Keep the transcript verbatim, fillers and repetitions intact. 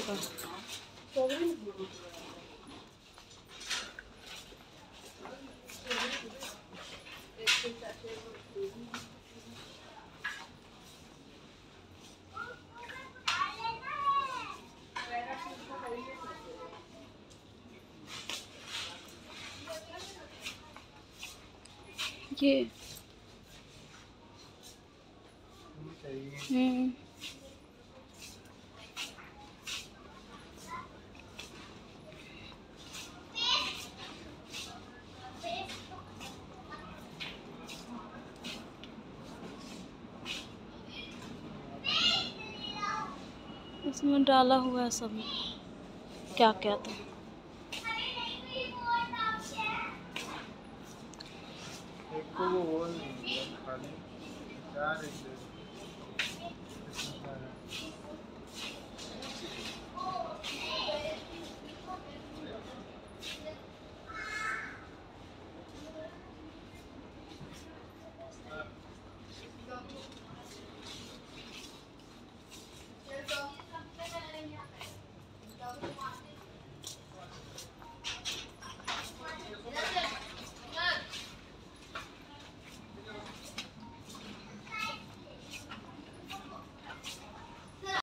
का। ये हम्म इसमें डाला हुआ है सब, क्या क्या था। एक को वो नहीं खाली चार